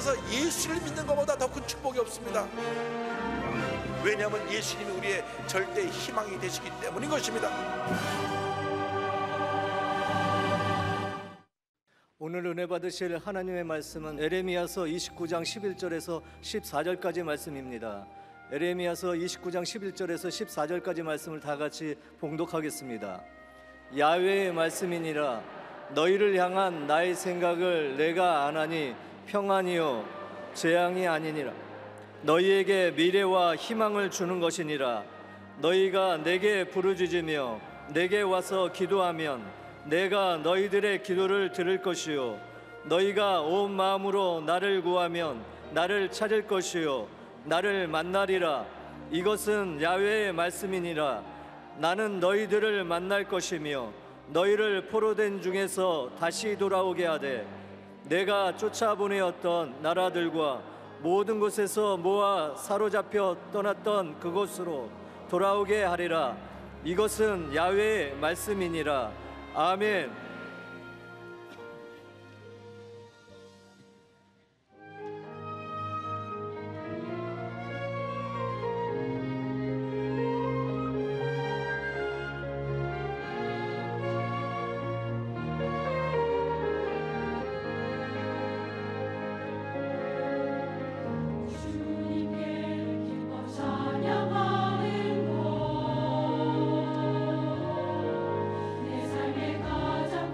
세상에서 예수를 믿는 것보다 더 큰 축복이 없습니다. 왜냐하면 예수님이 우리의 절대 희망이 되시기 때문인 것입니다. 오늘 은혜 받으실 하나님의 말씀은 에레미야서 29장 11절에서 14절까지 말씀입니다. 에레미야서 29장 11절에서 14절까지 말씀을 다 같이 봉독하겠습니다. 야훼의 말씀이니라. 너희를 향한 나의 생각을 내가 아나니 평안이요 재앙이 아니니라. 너희에게 미래와 희망을 주는 것이니라. 너희가 내게 부르짖으며 내게 와서 기도하면 내가 너희들의 기도를 들을 것이요 너희가 온 마음으로 나를 구하면 나를 찾을 것이요 나를 만나리라. 이것은 야훼의 말씀이니라. 나는 너희들을 만날 것이며 너희를 포로된 중에서 다시 돌아오게 하되 내가 쫓아보내었던 나라들과 모든 곳에서 모아 사로잡혀 떠났던 그곳으로 돌아오게 하리라. 이것은 야훼의 말씀이니라. 아멘. 내 삶의 가장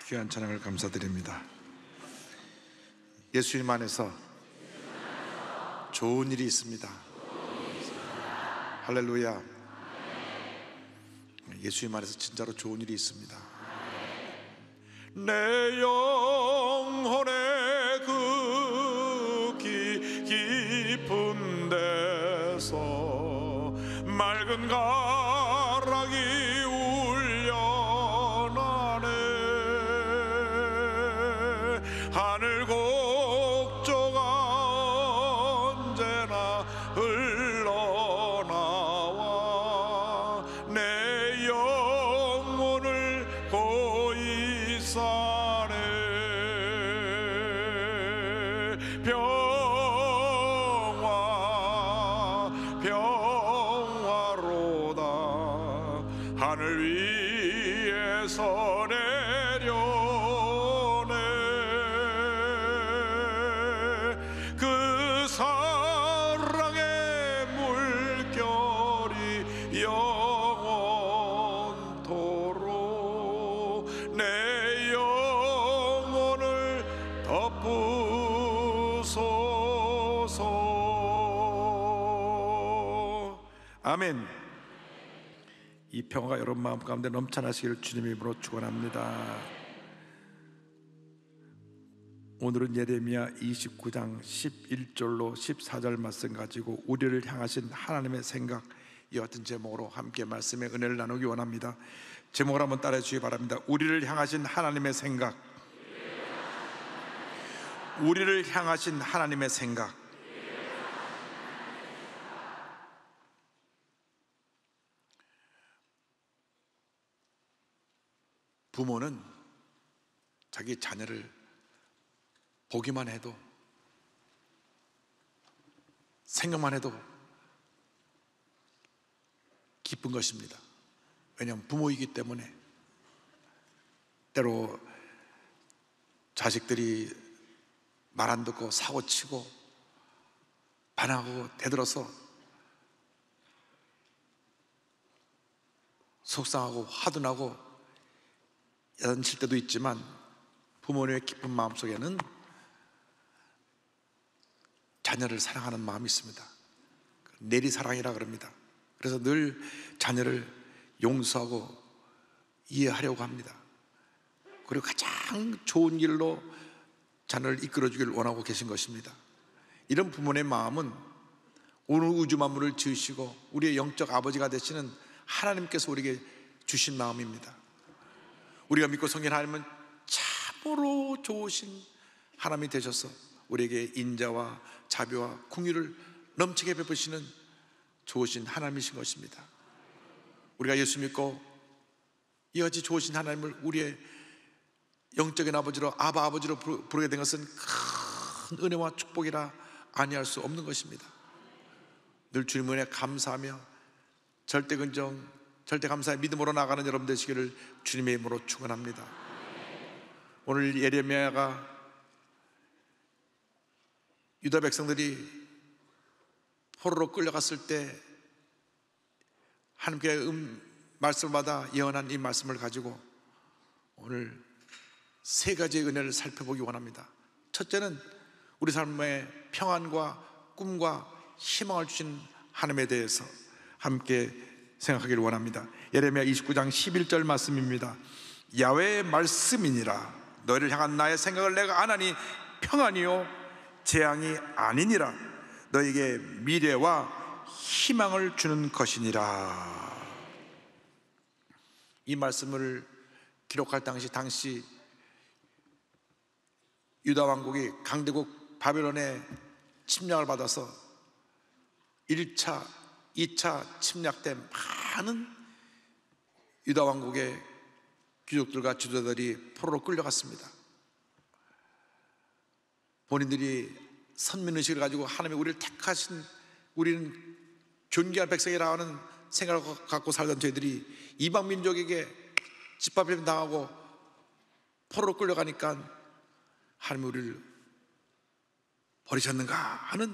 귀한 찬양을 감사드립니다. 예수님 안에서 좋은 일이 있습니다. 할렐루야. 예수님 안에서 진짜로 좋은 일이 있습니다. 내 영혼의 그 깊은 데서 맑은 가락이 울려나네. 하늘 곡조가 언제나 흘러나와 내 영혼을 고이 싸네. 평화로다. 하늘 위에서 내려오네. 그 사랑의 물결이 영원토록 내 영혼을 덮으소서. 아멘. 이 평화가 여러분 마음 가운데 넘쳐나시기를 주님의 이름으로 축원합니다. 오늘은 예레미야 29장 11절로 14절 말씀 가지고 우리를 향하신 하나님의 생각, 이 같은 제목으로 함께 말씀의 은혜를 나누기 원합니다. 제목을 한번 따라해 주시기 바랍니다. 우리를 향하신 하나님의 생각. 우리를 향하신 하나님의 생각. 부모는 자기 자녀를 보기만 해도, 생각만 해도 기쁜 것입니다. 왜냐하면 부모이기 때문에. 때로 자식들이 말 안 듣고 사고치고 반하고 대들어서 속상하고 화도 나고 야단칠 때도 있지만 부모님의 깊은 마음속에는 자녀를 사랑하는 마음이 있습니다. 내리사랑이라 그럽니다. 그래서 늘 자녀를 용서하고 이해하려고 합니다. 그리고 가장 좋은 길로 자녀를 이끌어주기를 원하고 계신 것입니다. 이런 부모의 마음은 오늘 우주 만물을 지으시고 우리의 영적 아버지가 되시는 하나님께서 우리에게 주신 마음입니다. 우리가 믿고 섬기는 하나님은 참으로 좋으신 하나님이 되셔서 우리에게 인자와 자비와 긍휼을 넘치게 베푸시는 좋으신 하나님이신 것입니다. 우리가 예수 믿고 이같이 좋으신 하나님을 우리의 영적인 아버지로, 아바 아버지로 부르게 된 것은 큰 은혜와 축복이라 아니할 수 없는 것입니다. 늘 주님 은혜 감사하며 절대 긍정, 절대 감사의 믿음으로 나가는 여러분 되시기를 주님의 이름으로 축원합니다. 오늘 예레미야가 유다 백성들이 포로로 끌려갔을 때 하나님께 말씀을 받아 예언한 이 말씀을 가지고 오늘 세 가지의 은혜를 살펴보기 원합니다. 첫째는 우리 삶의 평안과 꿈과 희망을 주신 하나님에 대해서 함께 생각하기를 원합니다. 예레미야 29장 11절 말씀입니다. 야훼의 말씀이니라. 너희를 향한 나의 생각을 내가 아나니 평안이요 재앙이 아니니라. 너에게 미래와 희망을 주는 것이니라. 이 말씀을 기록할 당시 유다 왕국이 강대국 바벨론의 침략을 받아서 1차, 2차 침략 때 많은 유다 왕국의 귀족들과 지도자들이 포로로 끌려갔습니다. 본인들이 선민의식을 가지고 하나님이 우리를 택하신, 우리는 존귀한 백성이라 하는 생각을 갖고 살던 저희들이 이방 민족에게 짓밟힘 당하고 포로로 끌려가니까 하나님이 우리를 버리셨는가 하는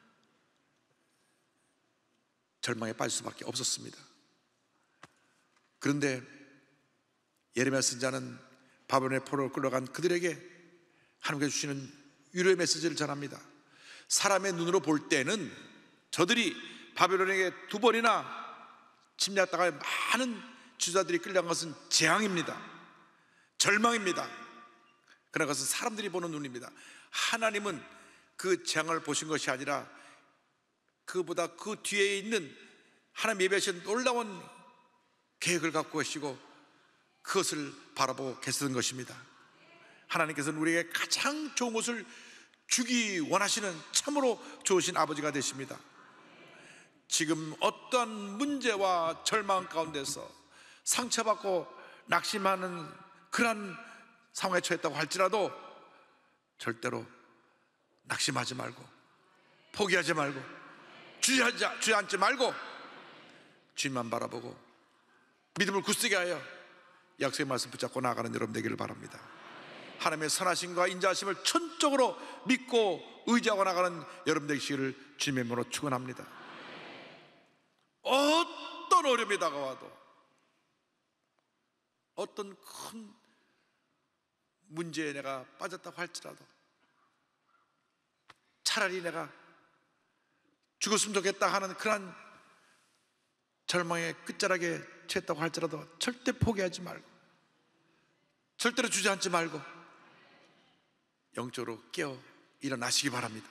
절망에 빠질 수밖에 없었습니다. 그런데 예레미야 선지자는 바벨론의 포로로 끌려간 그들에게 하나님께서 주시는 위로의 메시지를 전합니다. 사람의 눈으로 볼 때는 저들이 바벨론에게 2번이나 침략당할 많은 주자들이 끌려간 것은 재앙입니다. 절망입니다. 그러나 그것은 사람들이 보는 눈입니다. 하나님은 그 재앙을 보신 것이 아니라 그보다 그 뒤에 있는 하나님 예배하신 놀라운 계획을 갖고 계시고 그것을 바라보고 계시던 것입니다. 하나님께서는 우리에게 가장 좋은 것을 주기 원하시는 참으로 좋으신 아버지가 되십니다. 지금 어떠한 문제와 절망 가운데서 상처받고 낙심하는 그러한 상황에 처했다고 할지라도 절대로 낙심하지 말고 포기하지 말고 주저앉지 말고 주님만 바라보고 믿음을 굳세게 하여 약속의 말씀 붙잡고 나아가는 여러분 되기를 바랍니다. 하나님의 선하심과 인자하심을 천적으로 믿고 의지하고 나가는 여러분 되시기를 주님의 이름으로 축원합니다. 어떤 어려움이 다가와도 어떤 큰 문제에 내가 빠졌다고 할지라도 차라리 내가 죽었으면 좋겠다 하는 그런 절망의 끝자락에 처했다고 할지라도 절대 포기하지 말고 절대로 주저앉지 말고 영적으로 깨어 일어나시기 바랍니다.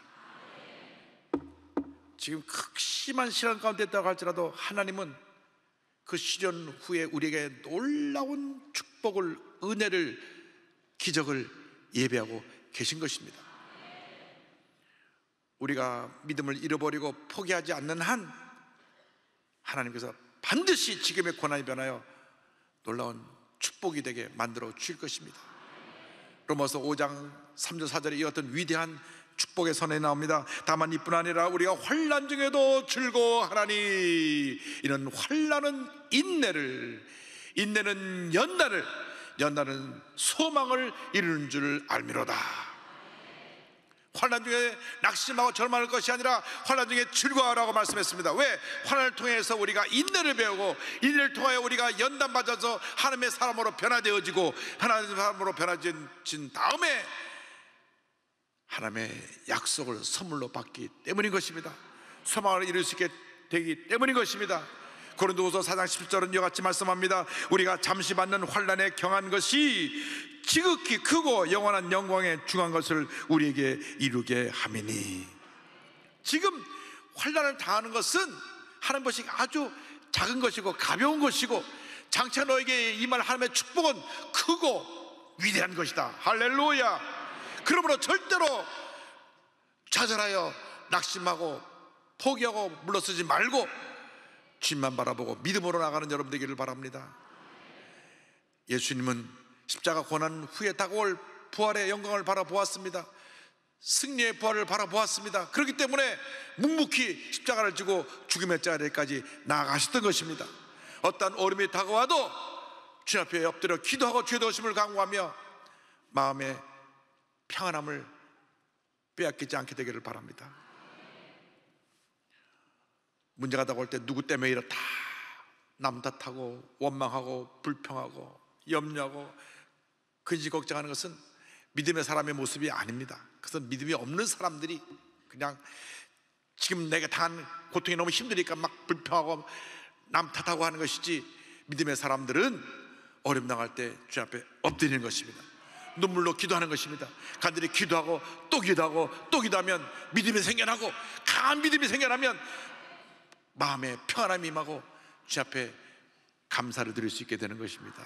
지금 극심한 시련 가운데 있다고 할지라도 하나님은 그 시련 후에 우리에게 놀라운 축복을, 은혜를, 기적을 예배하고 계신 것입니다. 우리가 믿음을 잃어버리고 포기하지 않는 한 하나님께서 반드시 지금의 고난이 변하여 놀라운 축복이 되게 만들어 주실 것입니다. 로마서 5장 3절 4절에 이 같은 위대한 축복의 선언이 나옵니다. 다만 이뿐 아니라 우리가 환난 중에도 즐거워하나니 이는 환난은 인내를, 인내는 연단을, 연단은 소망을 이루는 줄 알미로다. 환난 중에 낙심하고 절망할 것이 아니라 환난 중에 즐거워하라고 말씀했습니다. 왜? 환난을 통해서 우리가 인내를 배우고 인내를 통하여 우리가 연단받아서 하나님의 사람으로 변화되어지고 하나님의 사람으로 변화진 다음에 하나님의 약속을 선물로 받기 때문인 것입니다. 소망을 이룰 수 있게 되기 때문인 것입니다. 고린도후서 4장 17절은 이와 같이 말씀합니다. 우리가 잠시 받는 환난에 경한 것이 지극히 크고 영원한 영광에 중한 것을 우리에게 이루게 함이니. 지금 환난을 당하는 것은 하나님 것이 아주 작은 것이고 가벼운 것이고 장차 너에게 임할 하나님의 축복은 크고 위대한 것이다. 할렐루야. 그러므로 절대로 좌절하여 낙심하고 포기하고 물러서지 말고 주님만 바라보고 믿음으로 나가는 여러분 되기를 바랍니다. 예수님은 십자가 고난 후에 다가올 부활의 영광을 바라보았습니다. 승리의 부활을 바라보았습니다. 그렇기 때문에 묵묵히 십자가를 지고 죽음의 자리까지 나아가셨던 것입니다. 어떠한 어려움이 다가와도 주님 앞에 엎드려 기도하고 죄 도심을 간구하며 마음의 평안함을 빼앗기지 않게 되기를 바랍니다. 문제가 다가올 때 누구 때문에 이렇다 남 탓하고 원망하고 불평하고 염려하고 근심 걱정하는 것은 믿음의 사람의 모습이 아닙니다. 그것은 믿음이 없는 사람들이 그냥 지금 내가 당한 고통이 너무 힘드니까 막 불평하고 남 탓하고 하는 것이지, 믿음의 사람들은 어려움 당할 때 주 앞에 엎드리는 것입니다. 눈물로 기도하는 것입니다. 간절히 기도하고 또 기도하고 또 기도하면 믿음이 생겨나고, 강한 믿음이 생겨나면 마음에 평안함이 임하고 주 앞에 감사를 드릴 수 있게 되는 것입니다.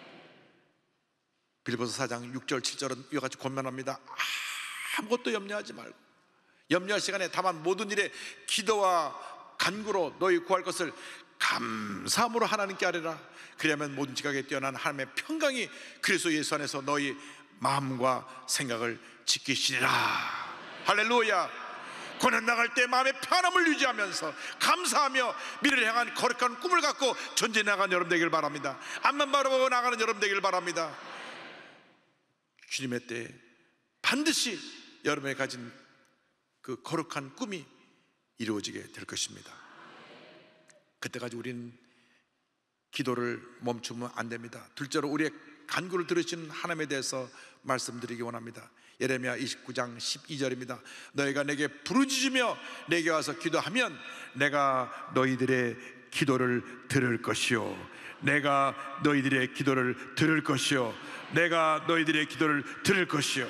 빌립보서 4장 6절 7절은 이와 같이 권면합니다. 아무것도 염려하지 말고, 염려할 시간에 다만 모든 일에 기도와 간구로 너희 구할 것을 감사함으로 하나님께 아뢰라. 그리하면 모든 지각에 뛰어난 하나님의 평강이 그리스도 예수 안에서 너희 마음과 생각을 지키시리라. 할렐루야. 고난 나갈 때 마음의 편함을 유지하면서 감사하며 미래를 향한 거룩한 꿈을 갖고 전진해 나가는 여러분 되길 바랍니다. 앞만 바라보고 나가는 여러분 되길 바랍니다. 주님의 때에 반드시 여러분이 가진 그 거룩한 꿈이 이루어지게 될 것입니다. 그때까지 우리는 기도를 멈추면 안 됩니다. 둘째로 우리의 간구를 들으시는 하나님에 대해서 말씀드리기 원합니다. 예레미야 29장 12절입니다. 너희가 내게 부르짖으며 내게 와서 기도하면 내가 너희들의 기도를 들을 것이요, 내가 너희들의 기도를 들을 것이요, 내가 너희들의 기도를 들을 것이요.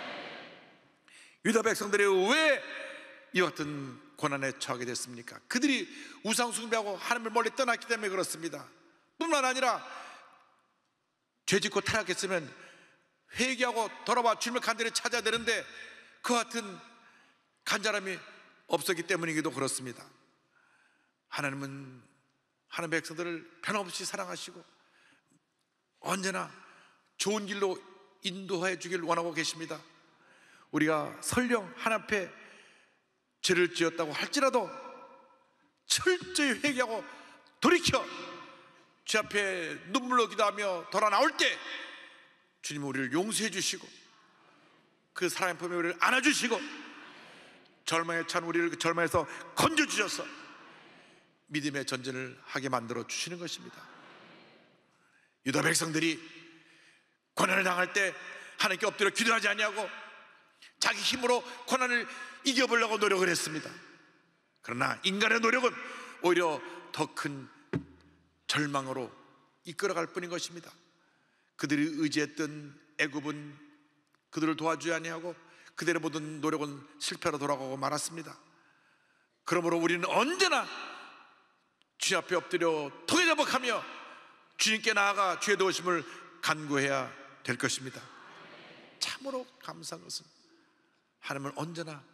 유다 백성들이 왜 이와 같은 고난에 처하게 됐습니까? 그들이 우상 숭배하고 하나님을 멀리 떠났기 때문에 그렇습니다. 뿐만 아니라 죄짓고 타락했으면 회개하고 돌아와 주님을 간절히 찾아야 되는데 그와 같은 간절함이 없었기 때문이기도 그렇습니다. 하나님은 하나님 백성들을 변함없이 사랑하시고 언제나 좋은 길로 인도해 주길 원하고 계십니다. 우리가 설령 하나님 앞에 죄를 지었다고 할지라도 철저히 회개하고 돌이켜 주 앞에 눈물로 기도하며 돌아 나올 때 주님은 우리를 용서해 주시고 그 사랑의 품에 우리를 안아주시고 절망에 찬 우리를 그 절망에서 건져주셔서 믿음의 전쟁을 하게 만들어 주시는 것입니다. 유다 백성들이 고난을 당할 때 하나님께 엎드려 기도하지 아니하고 자기 힘으로 고난을 이겨보려고 노력을 했습니다. 그러나 인간의 노력은 오히려 더 큰 절망으로 이끌어갈 뿐인 것입니다. 그들이 의지했던 애굽은 그들을 도와주지 아니하고 그들의 모든 노력은 실패로 돌아가고 말았습니다. 그러므로 우리는 언제나 주님 앞에 엎드려 통회자복하며 주님께 나아가 주의 도우심을 간구해야 될 것입니다. 참으로 감사한 것은 하나님은 언제나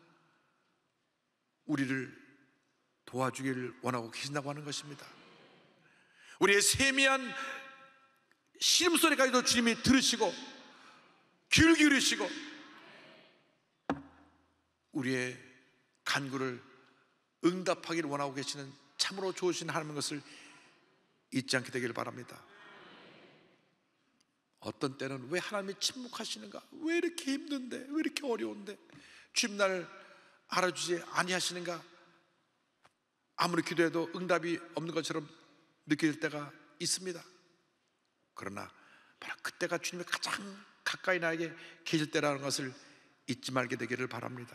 우리를 도와주기를 원하고 계신다고 하는 것입니다. 우리의 세미한 신음소리까지도 주님이 들으시고 귀를 기울이시고 우리의 간구를 응답하기를 원하고 계시는 참으로 좋으신 하나님인 것을 잊지 않게 되기를 바랍니다. 어떤 때는 왜 하나님이 침묵하시는가? 왜 이렇게 힘든데? 왜 이렇게 어려운데? 주님 날 알아주지 아니하시는가? 아무리 기도해도 응답이 없는 것처럼 느낄 때가 있습니다. 그러나 바로 그때가 주님이 가장 가까이 나에게 계실 때라는 것을 잊지 말게 되기를 바랍니다.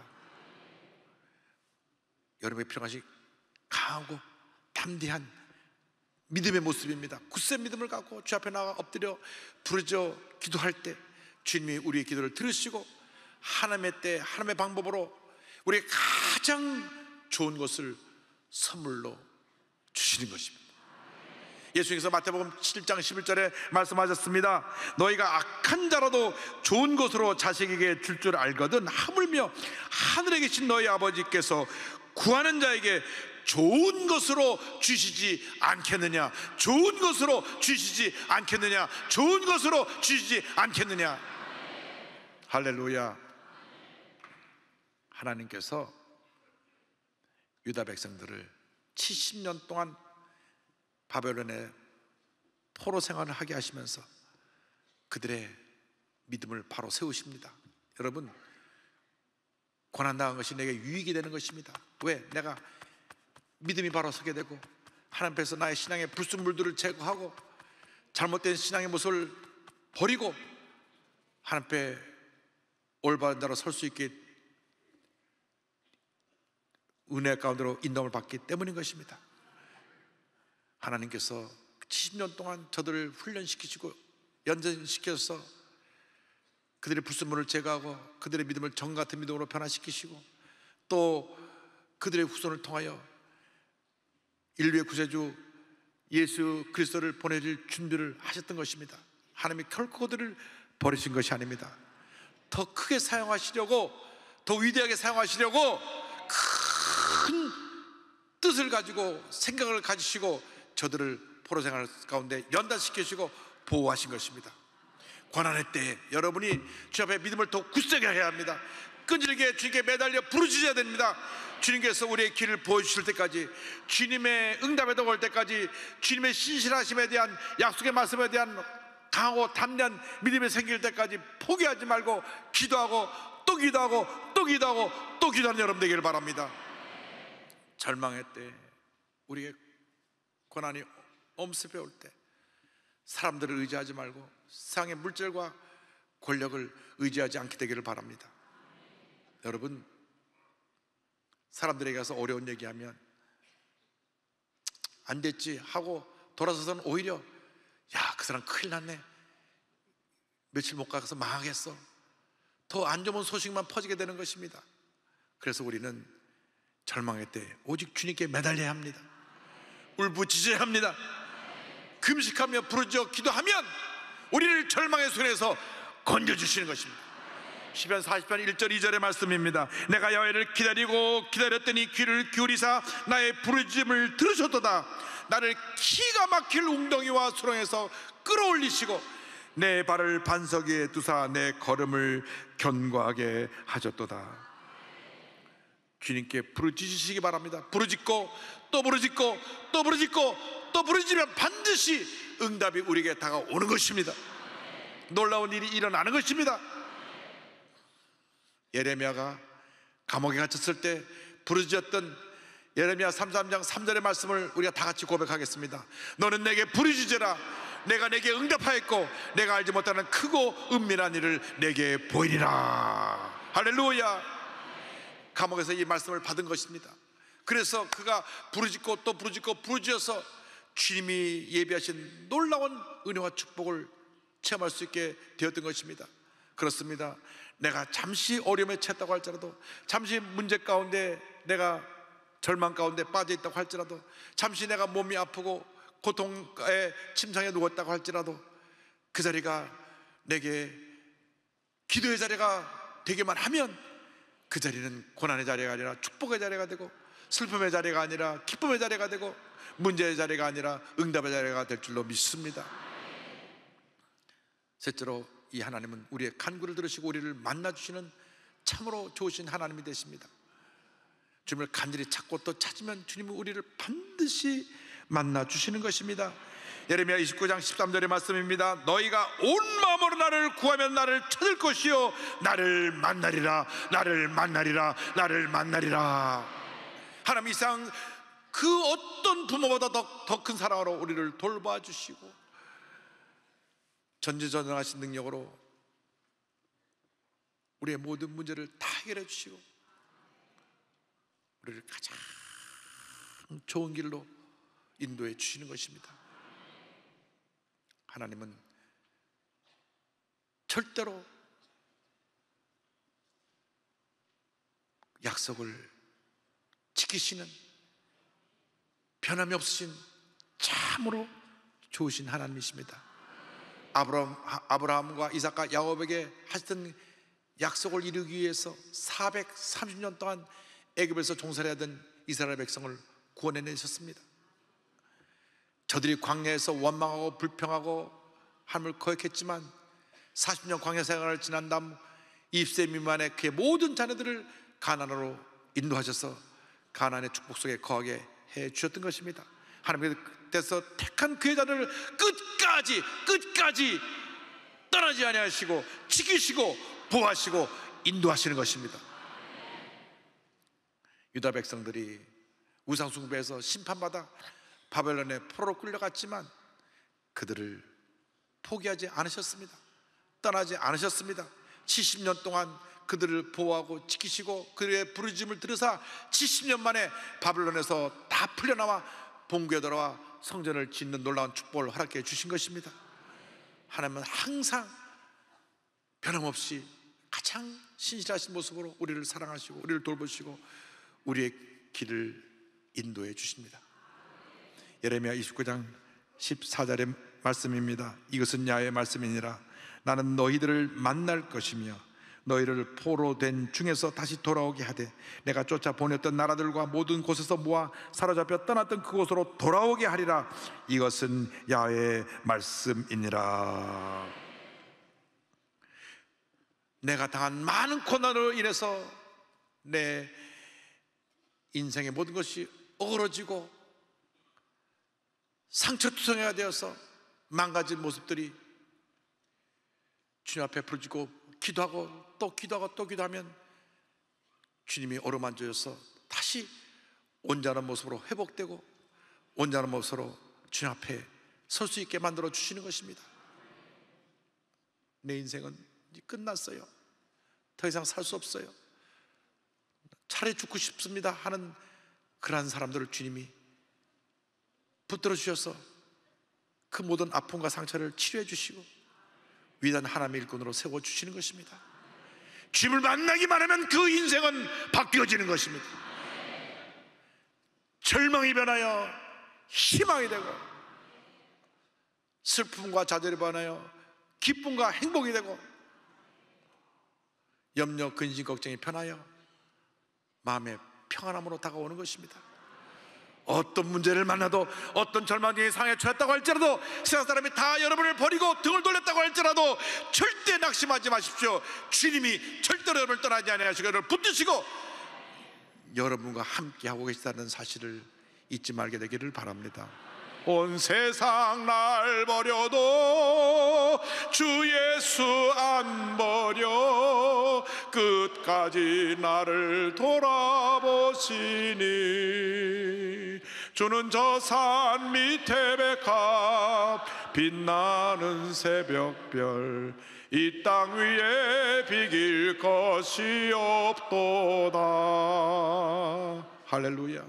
여러분의 필요한 것이 강하고 담대한 믿음의 모습입니다. 굳센 믿음을 갖고 주 앞에 나가 엎드려 부르짖어 기도할 때 주님이 우리의 기도를 들으시고 하나님의 때 하나님의 방법으로 우리의 가장 좋은 것을 선물로 주시는 것입니다. 예수님께서 마태복음 7장 11절에 말씀하셨습니다. 너희가 악한 자라도 좋은 것으로 자식에게 줄 줄 알거든 하물며 하늘에 계신 너희 아버지께서 구하는 자에게 좋은 것으로 주시지 않겠느냐? 좋은 것으로 주시지 않겠느냐? 좋은 것으로 주시지 않겠느냐? 할렐루야. 하나님께서 유다 백성들을 70년 동안 바벨론의 포로 생활을 하게 하시면서 그들의 믿음을 바로 세우십니다. 여러분, 고난당한 것이 내게 유익이 되는 것입니다. 왜? 내가 믿음이 바로 서게 되고 하나님 앞에서 나의 신앙의 불순물들을 제거하고 잘못된 신앙의 모습을 버리고 하나님 앞에 올바른 자로 설 수 있게 은혜 가운데로 인도함을 받기 때문인 것입니다. 하나님께서 70년 동안 저들을 훈련시키시고 연전시켜서 그들의 불순물을 제거하고 그들의 믿음을 정 같은 믿음으로 변화시키시고 또 그들의 후손을 통하여 인류의 구세주 예수 그리스도를 보내줄 준비를 하셨던 것입니다. 하나님이 결코 그들을 버리신 것이 아닙니다. 더 크게 사용하시려고, 더 위대하게 사용하시려고 큰 뜻을 가지고 생각을 가지시고 저들을 포로 생활 가운데 연단시키시고 보호하신 것입니다. 고난의 때에 여러분이 주 앞에 믿음을 더 굳세게 해야 합니다. 끈질기게 주님께 매달려 부르짖어야 됩니다. 주님께서 우리의 길을 보여주실 때까지, 주님의 응답에 올 때까지, 주님의 신실하심에 대한 약속의 말씀에 대한 강하고 담대한 믿음이 생길 때까지 포기하지 말고 기도하고 또 기도하고 또 기도하고 또 기도하는 여러분 되기를 바랍니다. 절망의 때, 우리의 고난이 엄습해 올 때 사람들을 의지하지 말고 세상의 물질과 권력을 의지하지 않게 되기를 바랍니다. 여러분, 사람들에게 가서 어려운 얘기하면 안 됐지 하고 돌아서서는 오히려 야, 그 사람 큰일 났네, 며칠 못 가서 망하겠어, 더 안 좋은 소식만 퍼지게 되는 것입니다. 그래서 우리는 절망의 때 오직 주님께 매달려야 합니다. 울부짖어야 합니다. 금식하며 부르짖어 기도하면 우리를 절망의 손에서 건져주시는 것입니다. 시편 40편 1절 2절의 말씀입니다. 내가 여호와를 기다리고 기다렸더니 귀를 기울이사 나의 부르짖음을 들으셨도다. 나를 기가 막힐 웅덩이와 수렁에서 끌어올리시고 내 발을 반석 위에 두사 내 걸음을 견고하게 하셨도다. 주님께 부르짖으시기 바랍니다. 부르짖고 또 부르짖고 또 부르짖고 또 부르짖으면 반드시 응답이 우리에게 다가오는 것입니다. 놀라운 일이 일어나는 것입니다. 예레미야가 감옥에 갇혔을 때 부르짖었던 예레미야 33장 3절의 말씀을 우리가 다 같이 고백하겠습니다. 너는 내게 부르짖으라. 내가 내게 응답하였고 내가 알지 못하는 크고 은밀한 일을 내게 보이리라. 할렐루야. 감옥에서 이 말씀을 받은 것입니다. 그래서 그가 부르짖고 또 부르짖고 부르짖어서 주님이 예비하신 놀라운 은혜와 축복을 체험할 수 있게 되었던 것입니다. 그렇습니다. 내가 잠시 어려움에 처했다고 할지라도, 잠시 문제 가운데 내가 절망 가운데 빠져 있다고 할지라도, 잠시 내가 몸이 아프고 고통의 침상에 누웠다고 할지라도 그 자리가 내게 기도의 자리가 되기만 하면 그 자리는 고난의 자리가 아니라 축복의 자리가 되고, 슬픔의 자리가 아니라 기쁨의 자리가 되고, 문제의 자리가 아니라 응답의 자리가 될 줄로 믿습니다. 셋째로, 이 하나님은 우리의 간구를 들으시고 우리를 만나주시는 참으로 좋으신 하나님이 되십니다. 주님을 간절히 찾고 또 찾으면 주님은 우리를 반드시 만나주시는 것입니다. 예레미야 29장 13절의 말씀입니다. 너희가 온 마음으로 나를 구하면 나를 찾을 것이요 나를 만나리라. 나를 만나리라. 나를 만나리라. 하나님 이상 그 어떤 부모보다 더 큰 사랑으로 우리를 돌봐주시고 전지전능하신 능력으로 우리의 모든 문제를 다 해결해 주시고 우리를 가장 좋은 길로 인도해 주시는 것입니다. 하나님은 절대로 약속을 지키시는 변함이 없으신 참으로 좋으신 하나님이십니다. 아브라함과 이삭과 야곱에게 하셨던 약속을 이루기 위해서 430년 동안 애굽에서 종살이하던 이스라엘 백성을 구원해내셨습니다. 저들이 광야에서 원망하고 불평하고 하나님을 거역했지만 40년 광야 생활을 지난 다음 20세 미만의 그의 모든 자녀들을 가나안으로 인도하셔서 가나안의 축복 속에 거하게 해 주셨던 것입니다. 하나님께서 택한 그의 자녀를 끝까지 떠나지 아니하시고 지키시고 보호하시고 인도하시는 것입니다. 유다 백성들이 우상 숭배에서 심판받아 바벨론의 포로로 끌려갔지만 그들을 포기하지 않으셨습니다. 떠나지 않으셨습니다. 70년 동안 그들을 보호하고 지키시고 그들의 부르짖음을 들으사 70년 만에 바벨론에서 다 풀려나와 본국에 돌아와 성전을 짓는 놀라운 축복을 허락해 주신 것입니다. 하나님은 항상 변함없이 가장 신실하신 모습으로 우리를 사랑하시고 우리를 돌보시고 우리의 길을 인도해 주십니다. 예레미야 29장 14절의 말씀입니다. 이것은 야의 말씀이니라. 나는 너희들을 만날 것이며 너희를 포로된 중에서 다시 돌아오게 하되 내가 쫓아 보냈던 나라들과 모든 곳에서 모아 사로잡혀 떠났던 그곳으로 돌아오게 하리라. 이것은 야의 말씀이니라. 내가 당한 많은 고난으로 인해서 내 인생의 모든 것이 어그러지고 상처투성이가 되어서 망가진 모습들이 주님 앞에 부르짖고 기도하고 또 기도하고 또 기도하면 주님이 어루만져서 다시 온전한 모습으로 회복되고 온전한 모습으로 주님 앞에 설 수 있게 만들어 주시는 것입니다. 내 인생은 이제 끝났어요. 더 이상 살 수 없어요. 차라리 죽고 싶습니다 하는 그러한 사람들을 주님이 붙들어 주셔서 그 모든 아픔과 상처를 치료해 주시고 위대한 하나님의 일꾼으로 세워주시는 것입니다. 주님을 만나기만 하면 그 인생은 바뀌어지는 것입니다. 절망이 변하여 희망이 되고, 슬픔과 좌절이 변하여 기쁨과 행복이 되고, 염려, 근심, 걱정이 변하여 마음의 평안함으로 다가오는 것입니다. 어떤 문제를 만나도, 어떤 절망의 상황에 처했다고 할지라도, 세상 사람이 다 여러분을 버리고 등을 돌렸다고 할지라도 절대 낙심하지 마십시오. 주님이 절대로 여러분을 떠나지 아니하시고 여러분을 붙드시고 여러분과 함께하고 계시다는 사실을 잊지 말게 되기를 바랍니다. 온 세상 날 버려도 주 예수 안 버려 끝까지 나를 돌아보시니 주는 저 산 밑에 백합 빛나는 새벽별 이 땅 위에 비길 것이 없도다. 할렐루야.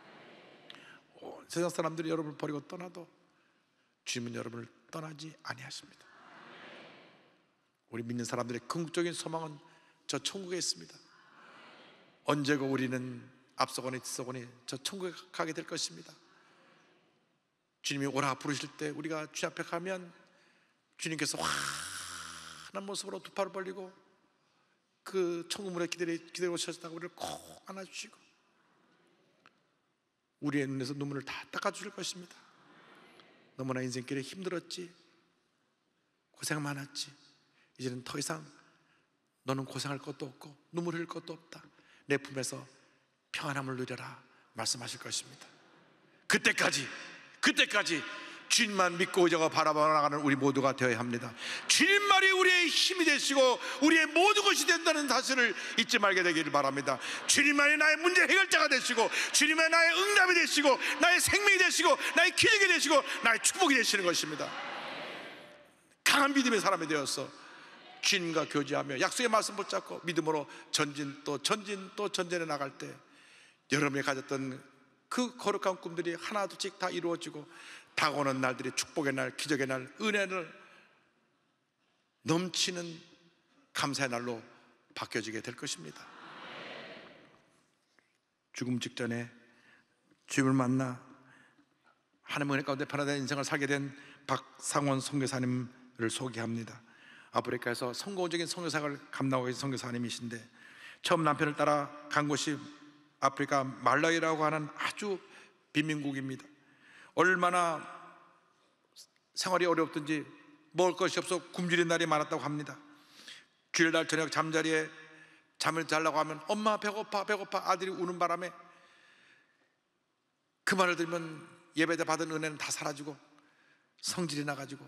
세상 사람들이 여러분을 버리고 떠나도 주님은 여러분을 떠나지 아니하십니다. 우리 믿는 사람들의 궁극적인 소망은 저 천국에 있습니다. 언제고 우리는 앞서거니 뒤서거니 저 천국에 가게 될 것입니다. 주님이 오라 부르실 때 우리가 주님 앞에 가면 주님께서 환한 모습으로 두 팔을 벌리고 그 천국문에 기다리고 오셨다고 우리를 꼭 안아주시고 우리의 눈에서 눈물을 다 닦아주실 것입니다. 너무나 인생길에 힘들었지, 고생 많았지, 이제는 더 이상 너는 고생할 것도 없고 눈물 흘릴 것도 없다, 내 품에서 평안함을 누려라 말씀하실 것입니다. 그때까지 주님만 믿고 의지하고 바라보아나가는 우리 모두가 되어야 합니다. 주님만이 우리의 힘이 되시고 우리의 모든 것이 된다는 사실을 잊지 말게 되기를 바랍니다. 주님만이 나의 문제 해결자가 되시고 주님만이 나의 응답이 되시고 나의 생명이 되시고 나의 기적이 되시고 나의 축복이 되시는 것입니다. 강한 믿음의 사람이 되어서 주님과 교제하며 약속의 말씀 붙잡고 믿음으로 전진해 나갈 때 여러분이 가졌던 그 거룩한 꿈들이 하나둘씩 다 이루어지고 다가오는 날들이 축복의 날, 기적의 날, 은혜를 넘치는 감사의 날로 바뀌어지게 될 것입니다. 죽음 직전에 주님을 만나 하나님의 은혜 가운데 변화된 인생을 살게 된 박상원 선교사님을 소개합니다. 아프리카에서 성공적인 선교사를 감당하고 계신 선교사님이신데 처음 남편을 따라 간 곳이 아프리카 말라위라고 하는 아주 빈민국입니다. 얼마나 생활이 어렵든지 먹을 것이 없어 굶주린 날이 많았다고 합니다. 주일날 저녁 잠자리에 잠을 자려고 하면 엄마 배고파 아들이 우는 바람에 그 말을 들으면 예배 때 받은 은혜는 다 사라지고 성질이 나가지고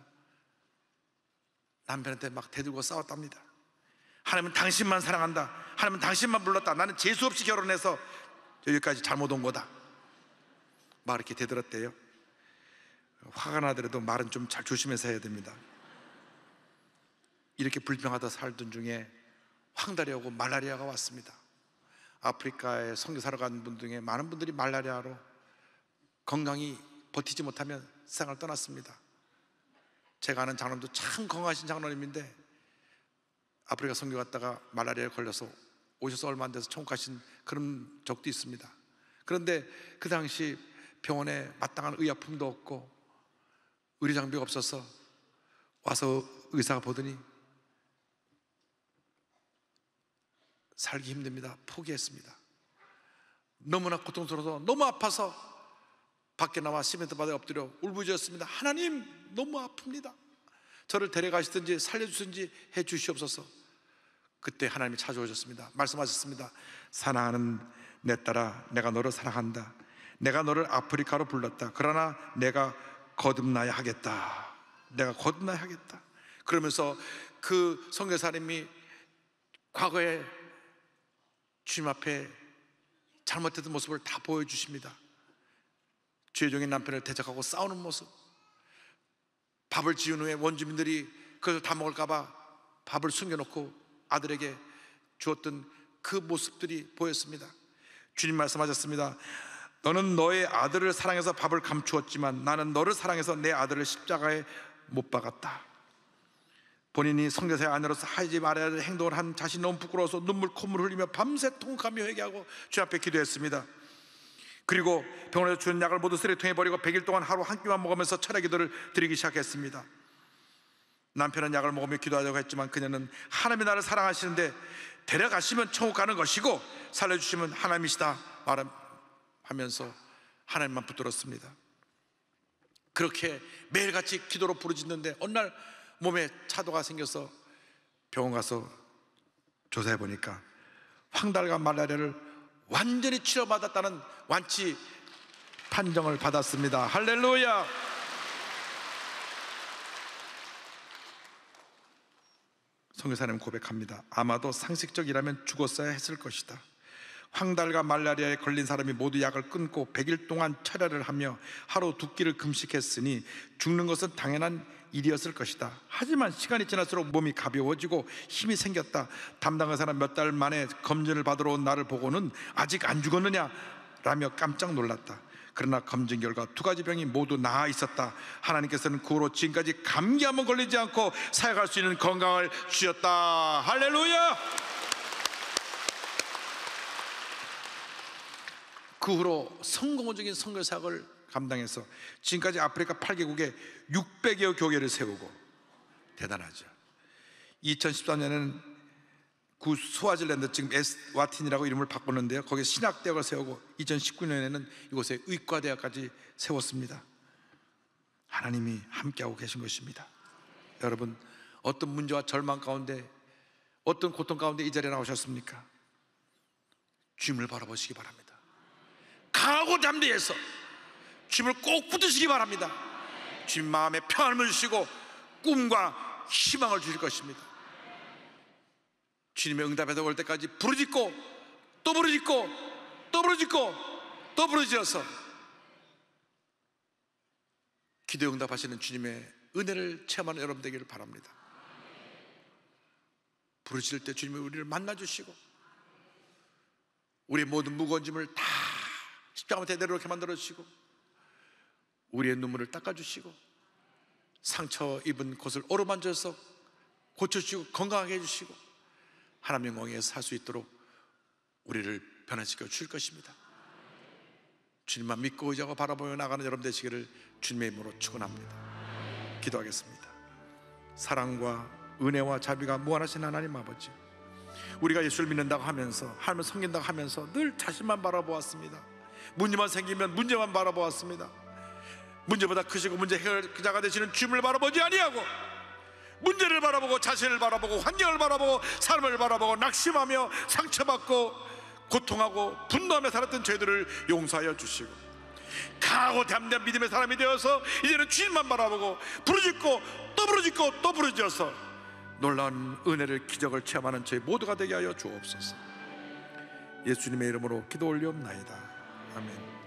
남편한테 막 대들고 싸웠답니다. 하나님은 당신만 사랑한다, 하나님은 당신만 불렀다, 나는 재수없이 결혼해서 여기까지 잘못 온 거다 막 이렇게 대들었대요. 화가 나더라도 말은 좀 잘 조심해서 해야 됩니다. 이렇게 불평하다 살던 중에 황달이 오고 말라리아가 왔습니다. 아프리카에 선교사로 간 분 중에 많은 분들이 말라리아로 건강히 버티지 못하면 세상을 떠났습니다. 제가 아는 장로님도 참 건강하신 장로님인데 아프리카 선교 갔다가 말라리아에 걸려서 오셔서 얼마 안 돼서 천국 가신 그런 적도 있습니다. 그런데 그 당시 병원에 마땅한 의약품도 없고 의료 장비가 없어서 와서 의사가 보더니 살기 힘듭니다. 포기했습니다. 너무나 고통스러워서 너무 아파서 밖에 나와 시멘트 바닥에 엎드려 울부짖었습니다. 하나님 너무 아픕니다. 저를 데려가시든지 살려주든지 해 주시옵소서. 그때 하나님이 찾아오셨습니다. 말씀하셨습니다. 사랑하는 내 딸아, 내가 너를 사랑한다. 내가 너를 아프리카로 불렀다. 그러나 내가 거듭나야 하겠다. 내가 거듭나야 하겠다. 그러면서 그 선교사님이 과거에 주님 앞에 잘못했던 모습을 다 보여주십니다. 죄종인 남편을 대적하고 싸우는 모습, 밥을 지은 후에 원주민들이 그것을 다 먹을까봐 밥을 숨겨놓고 아들에게 주었던 그 모습들이 보였습니다. 주님 말씀하셨습니다. 너는 너의 아들을 사랑해서 밥을 감추었지만 나는 너를 사랑해서 내 아들을 십자가에 못 박았다. 본인이 선교사의 아내로서 하지 말아야 할 행동을 한 자신이 너무 부끄러워서 눈물 콧물 흘리며 밤새 통곡하며 회개하고 주 앞에 기도했습니다. 그리고 병원에서 주는 약을 모두 쓰레기통에 버리고 100일 동안 하루 한 끼만 먹으면서 철야 기도를 드리기 시작했습니다. 남편은 약을 먹으며 기도하자고 했지만 그녀는 하나님이 나를 사랑하시는데 데려가시면 천국 가는 것이고 살려주시면 하나님이시다 말하면서 하나님만 붙들었습니다. 그렇게 매일같이 기도로 부르짖는데 어느 날 몸에 차도가 생겨서 병원 가서 조사해 보니까 황달과 말라리아를 완전히 치료받았다는 완치 판정을 받았습니다. 할렐루야. 선교사님 고백합니다. 아마도 상식적이라면 죽었어야 했을 것이다. 황달과 말라리아에 걸린 사람이 모두 약을 끊고 100일 동안 철야를 하며 하루 2끼를 금식했으니 죽는 것은 당연한 일이었을 것이다. 하지만 시간이 지날수록 몸이 가벼워지고 힘이 생겼다. 담당 의사는 몇 달 만에 검진을 받으러 온 나를 보고는 아직 안 죽었느냐 라며 깜짝 놀랐다. 그러나 검진 결과 2가지 병이 모두 나아 있었다. 하나님께서는 그 후로 지금까지 감기 한번 걸리지 않고 사역할 수 있는 건강을 주셨다. 할렐루야. 그 후로 성공적인 선교 사역을 감당해서 지금까지 아프리카 8개국에 600여 교회를 세우고, 대단하죠. 2014년에는 구 스와질랜드, 지금 에스와틴이라고 이름을 바꿨는데요, 거기에 신학대학을 세우고 2019년에는 이곳에 의과대학까지 세웠습니다. 하나님이 함께하고 계신 것입니다. 여러분, 어떤 문제와 절망 가운데, 어떤 고통 가운데 이 자리에 나오셨습니까? 주님을 바라보시기 바랍니다. 강하고 담대해서 주님을 꼭 붙드시기 바랍니다. 주님 마음에 평안을 주시고 꿈과 희망을 주실 것입니다. 주님의 응답에서 올 때까지 부르짖고 또 부르짖고 또 부르짖고 또 부르짖어서 기도에 응답하시는 주님의 은혜를 체험하는 여러분 되기를 바랍니다. 부르짖을 때 주님이 우리를 만나주시고 우리의 모든 무거운 짐을 다 십자가 밑에 내려놓게 만들어주시고 우리의 눈물을 닦아주시고 상처 입은 곳을 어루만져서 고쳐주시고 건강하게 해주시고 하나님의 영광에 살 수 있도록 우리를 변화시켜 주실 것입니다. 주님만 믿고 의지하고 바라보며 나가는 여러분 되시기를 주님의 이름으로 축원합니다. 기도하겠습니다. 사랑과 은혜와 자비가 무한하신 하나님 아버지, 우리가 예수를 믿는다고 하면서 하나님을 섬긴다고 하면서 늘 자신만 바라보았습니다. 문제만 생기면 문제만 바라보았습니다. 문제보다 크시고 문제 해결자가 되시는 주님을 바라보지 아니하고 문제를 바라보고 자신을 바라보고 환경을 바라보고 삶을 바라보고 낙심하며 상처받고 고통하고 분노하며 살았던 죄들을 용서하여 주시고 강하고 담대한 믿음의 사람이 되어서 이제는 주님만 바라보고 부르짖고 또 부르짖고 또 부르짖어서 놀라운 은혜를 기적을 체험하는 저희 모두가 되게 하여 주옵소서. 예수님의 이름으로 기도 올리옵나이다. 아멘.